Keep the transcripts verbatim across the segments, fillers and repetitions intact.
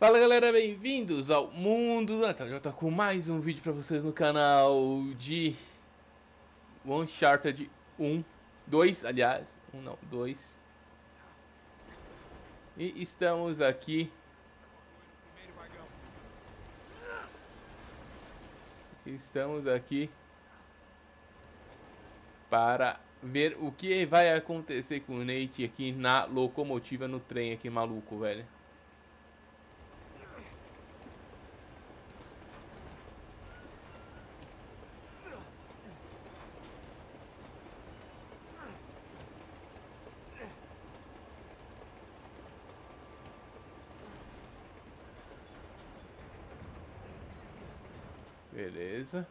Fala galera, bem-vindos ao mundo do Natal. Já tô com mais um vídeo pra vocês no canal de Uncharted um, dois, aliás, um não, dois. E estamos aqui Estamos aqui para ver o que vai acontecer com o Nate aqui na locomotiva, no trem aqui maluco, velho. Beleza.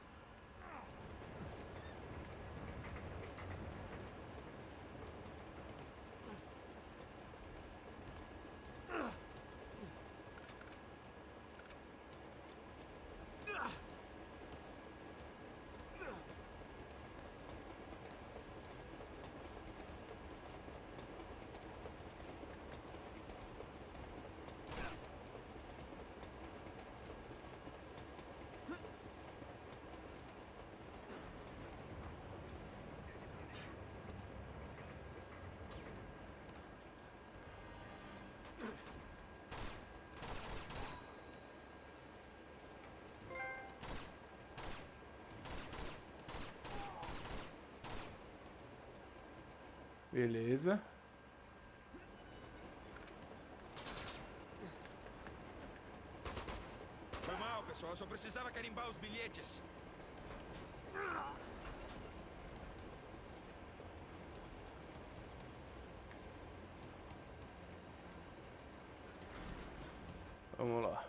Beleza. Foi mal, pessoal. Eu só precisava carimbar os bilhetes. Vamos lá.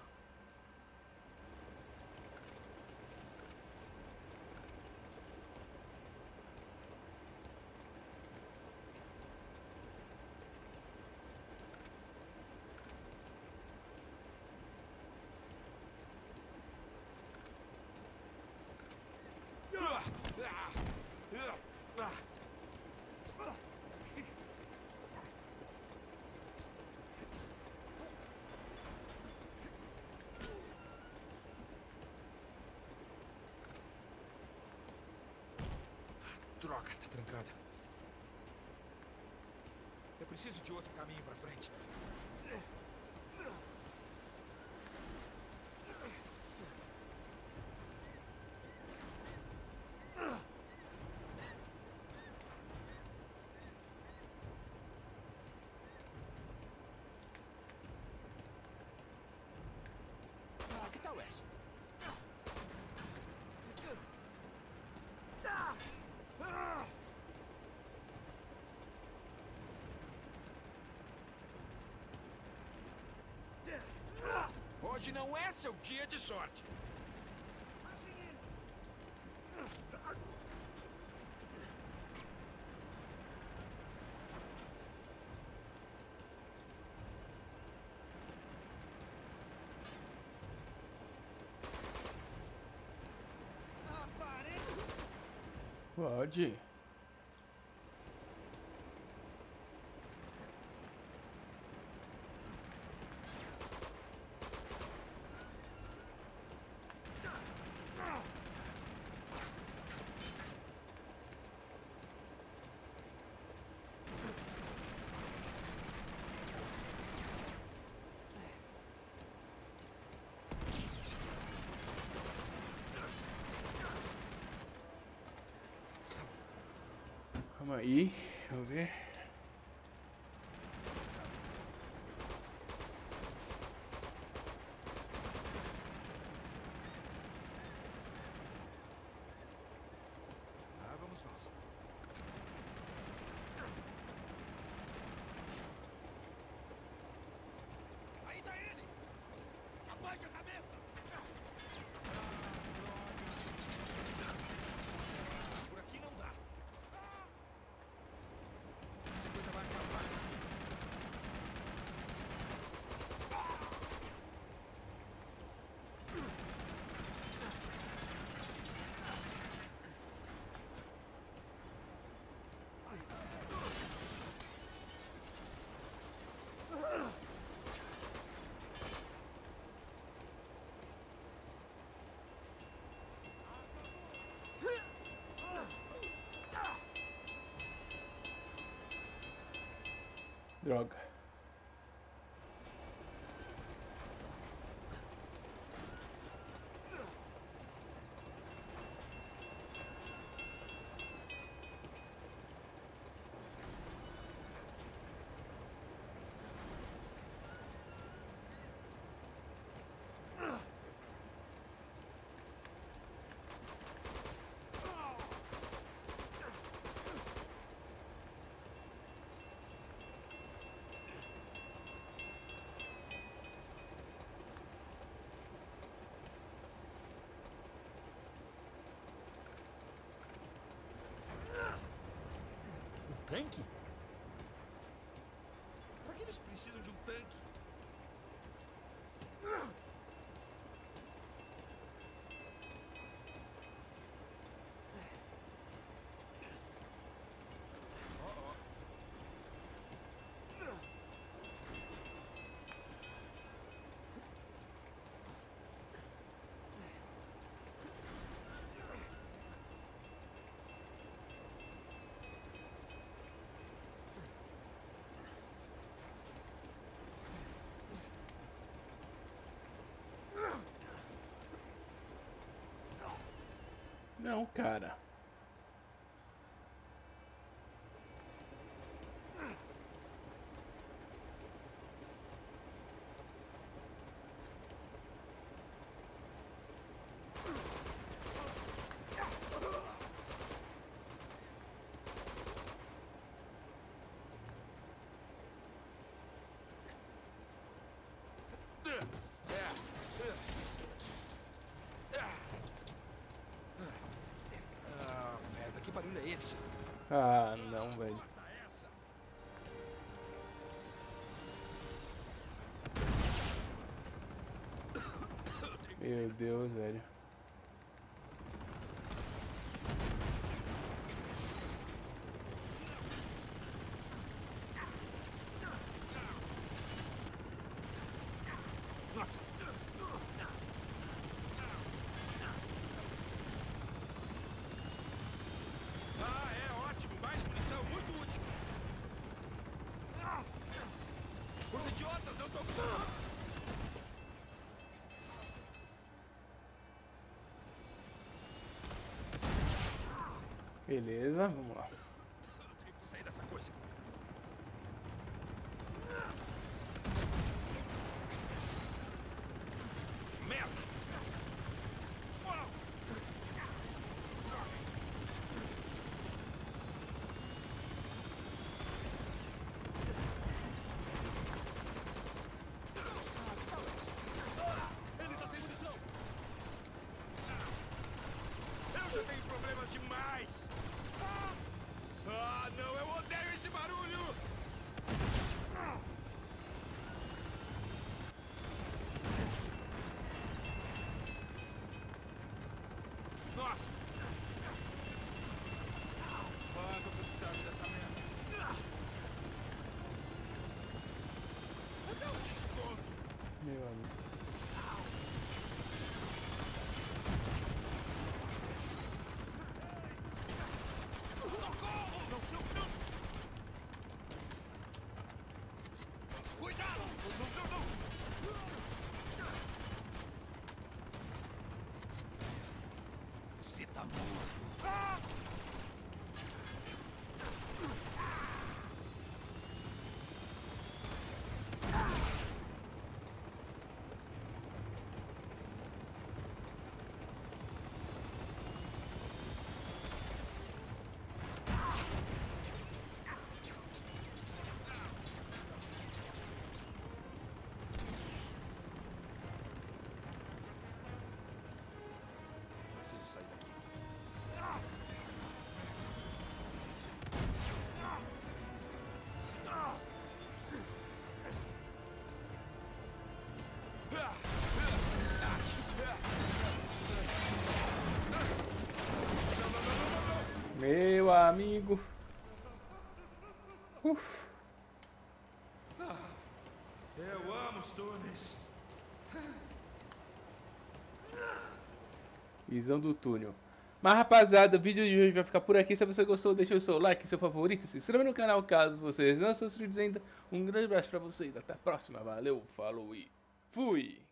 Droga, tá trancada. Eu preciso de outro caminho pra frente. Ah, que tal essa? Hoje não é seu dia de sorte. Pode. Calma aí, deixa eu ver. Ah, vamos nós. Aí tá ele! Abaixa a cabeça! Por aqui não dá. Droga. Tanque? Pra que eles precisam de um tanque? Não, cara. Ah, merda, que barulho é esse? Ah, não, velho. Corta essa. Meu Deus, velho. Nossa. Ah, é ótimo. Mais munição, muito útil. Os idiotas não estão... Beleza, vamos lá. Tenho que sair dessa coisa. Merda! Uau! Ele tá sem munição! Eu já tenho problemas demais! Ah, não! Eu odeio esse barulho! Nossa! Ah, tô precisando dessa merda. Dá um desconto. Meu amigo. Socorro! Não, não, não! Cuidado! Não, não, não! Você tá morto. Ah! Preciso sair daqui. Meu amigo. Uf. Eu amo os túneis. Visão do túnel. Mas rapaziada, o vídeo de hoje vai ficar por aqui. Se você gostou, deixa o seu like, seu favorito, se inscreva no canal caso vocês não são inscritos ainda. Um grande abraço pra vocês, até a próxima, valeu, falou e fui!